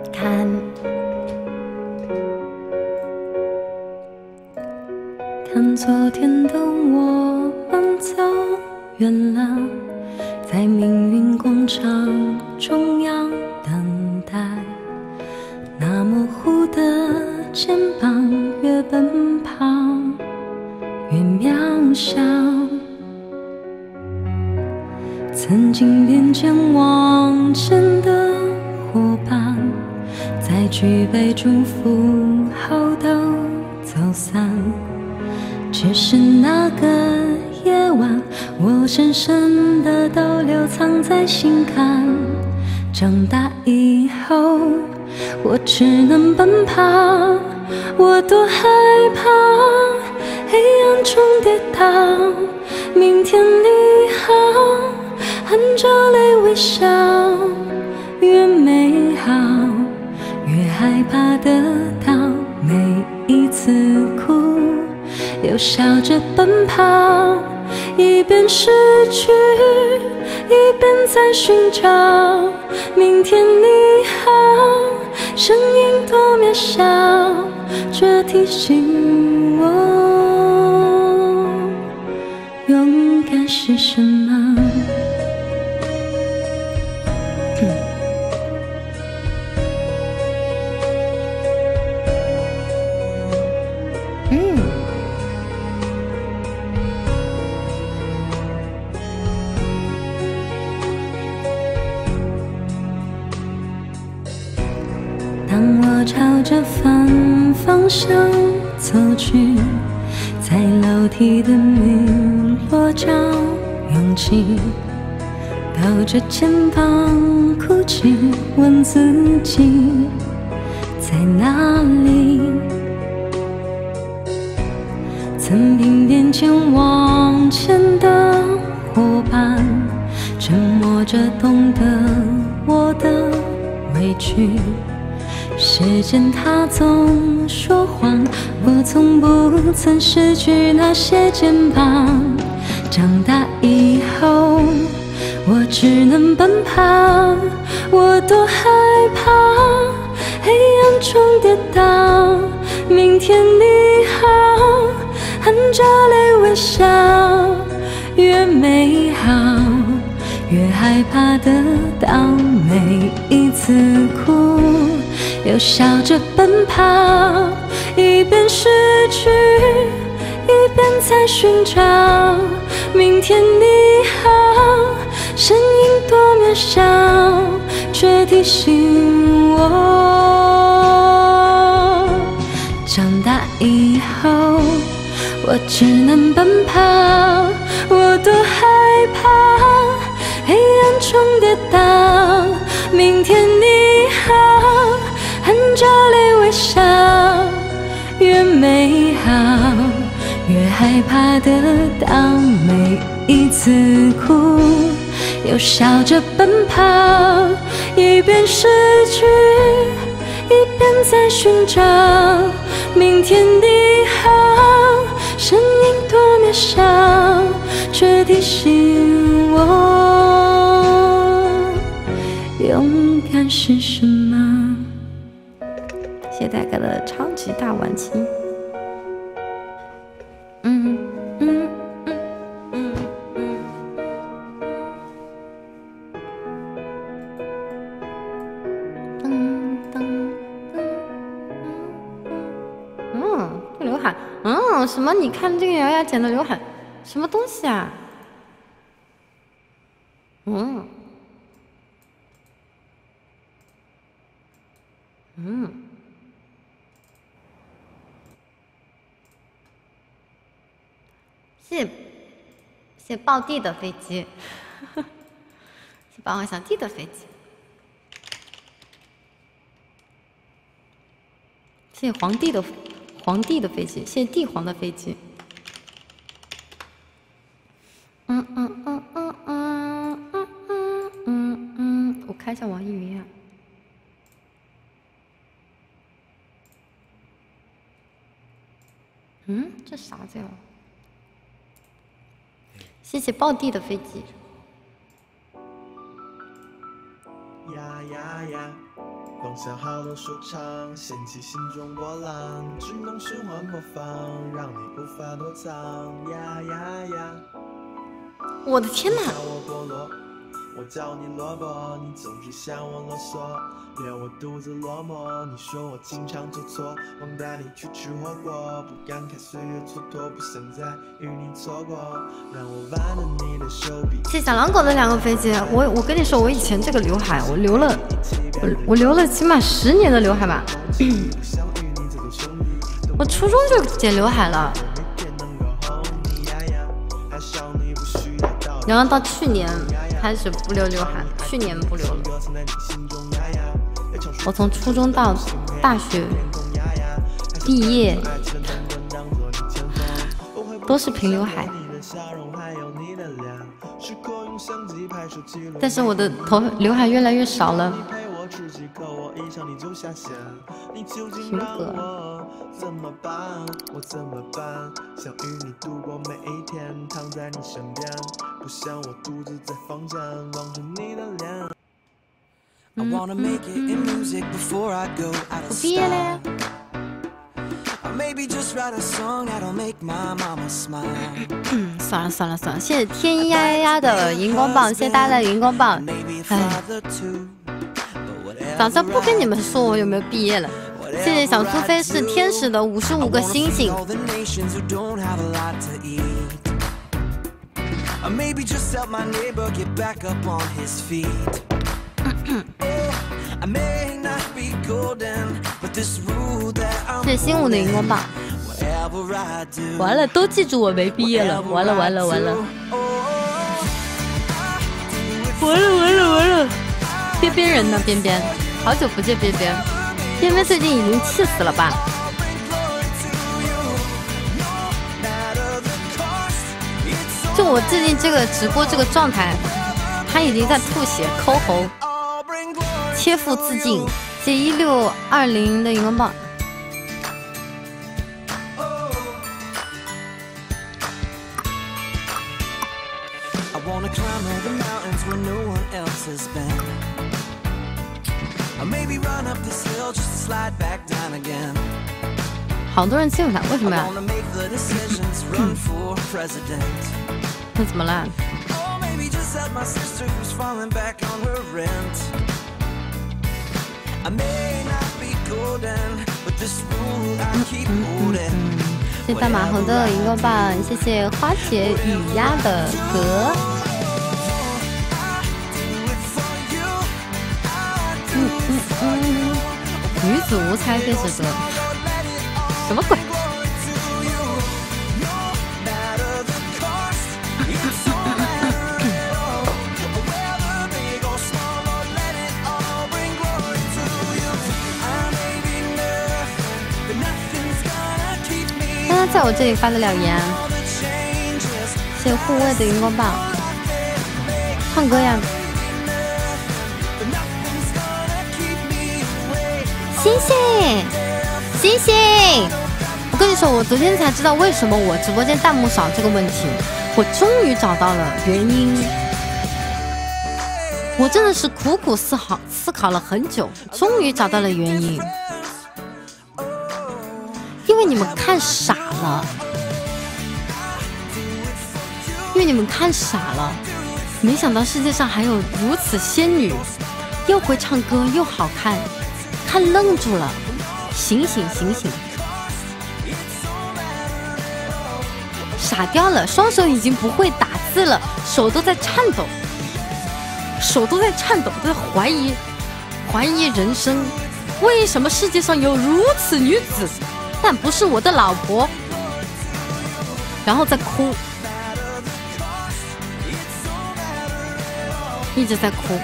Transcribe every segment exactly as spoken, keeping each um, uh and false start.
看，看昨天的我们走远了，在命运广场中央等待，那模糊的肩膀越奔跑越渺小。曾经并肩往前的伙伴，在举杯祝福后都走散。只是那个夜晚，我深深的都留藏在心坎。长大以后，我只能奔跑，我多害怕黑暗中跌倒。明天你好，含着泪微笑，越美好越害怕得到，每一次哭又笑着奔跑，一边失去一边在寻找。明天你好，声音多渺小，却提醒我勇敢是什么。朝着反方向走去，在楼梯的汨罗找勇气，抖着肩膀哭泣，问自己在哪里。曾并肩前往前的伙伴，沉默着懂得我的委屈。时间它总说谎，我从不曾失去那些肩膀。长大以后，我只能奔跑，我多害怕黑暗中跌倒。明天你好，含着泪微笑，越美好越害怕得到，每一次哭又笑着奔跑，一边失去一边在寻找。明天你好，声音多渺小，却提醒我长大以后，我只能奔跑，我多害怕黑暗中跌倒。明天你好，含着泪微笑，越美好越害怕得到，每一次哭又笑着奔跑，一边失去一边在寻找。明天你好，声音多渺小，却提醒我勇敢是什么。谢谢大哥的超级大晚期。嗯嗯嗯嗯嗯。噔噔噔。嗯，这刘海，嗯，什么？你看这个瑶瑶剪的刘海，什么东西啊？嗯。嗯。谢谢谢谢抱地的飞机，谢抱我小弟的飞机，谢谢皇帝的皇帝的飞机，谢谢帝皇的飞机。嗯嗯嗯嗯嗯嗯嗯嗯嗯，我开一下网易云啊。嗯，这啥字呀？谢谢抱地的飞机。 呀呀呀！ 放下好多收场，掀起心中波浪，只能循环播放，让你无法躲藏。呀呀呀！ 我的天哪！ 我叫你萝卜，你总是向我啰嗦，惹我肚子落寞。你说我经常做错，忘带你去吃火锅，不感慨岁月蹉跎，不想再与你错过，让我挽着你的手臂。谢谢小狼狗的两个飞机，我我跟你说，我以前这个刘海，我留了，我我留了起码十年的刘海吧。我初中就剪刘海了，然后到去年。开始不留刘海，去年不留了。我从初中到大学毕业都是平刘海，但是我的头刘海越来越少了。性格。怎么办？我怎么办？想与你度过每一天，躺在你身边，不想我独自在房间望着你的脸。我毕业了呀。嗯，算了算了算了，谢谢天呀呀呀的荧光棒，谢谢大家的荧光棒。哎，早知道不跟你们说我有没有毕业了。谢谢小苏菲是天使的五十五个星星。谢谢新舞的荧光棒。完了，都记住我没毕业了，完了完了完了，完了完了完了！边边人呢？边边，好久不见边边。边边最近已经气死了吧？就我最近这个直播这个状态，他已经在吐血、抠喉、切腹自尽。谢一六二零的荧光棒。好多人欺负他，为什么呀？那怎么了？谢谢大马猴的荧光棒，谢谢花姐雨鸭的歌。嗯嗯嗯，女子无猜这首歌，什么鬼？刚刚在我这里发得了言，谢谢护卫的荧光棒，唱歌呀！星星，星星！我跟你说，我昨天才知道为什么我直播间弹幕少这个问题，我终于找到了原因。我真的是苦苦思考思考了很久，终于找到了原因。因为你们看傻了，因为你们看傻了，没想到世界上还有如此仙女，又会唱歌又好看。看愣住了，醒醒醒醒，傻掉了，双手已经不会打字了，手都在颤抖，手都在颤抖，在怀疑怀疑人生，为什么世界上有如此女子，但不是我的老婆，然后再哭，一直在哭。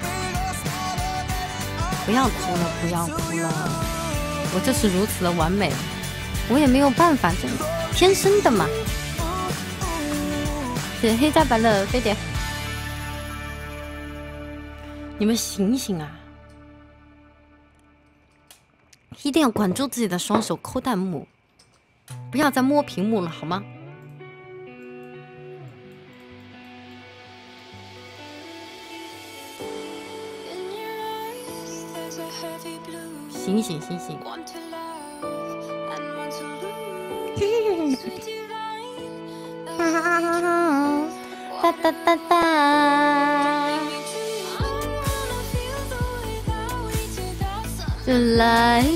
不要哭了，不要哭了，我就是如此的完美，我也没有办法，这天生的嘛。谢谢黑加白的飞碟，你们醒醒啊！一定要管住自己的双手，抠弹幕，不要再摸屏幕了，好吗？ 醒醒醒醒！哒哒哒哒！就来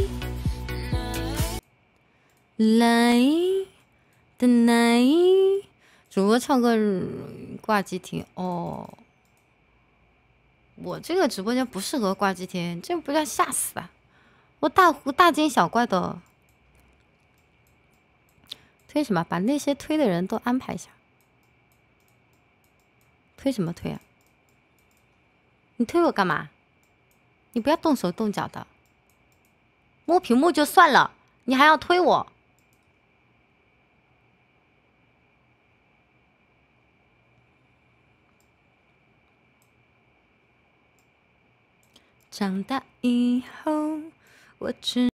来的来，主播唱歌挂机听哦。我这个直播间不适合挂机听，这不要吓死啊！我大呼大惊小怪的。推什么？把那些推的人都安排一下。推什么推啊？你推我干嘛？你不要动手动脚的。摸屏幕就算了，你还要推我。长大以后，我只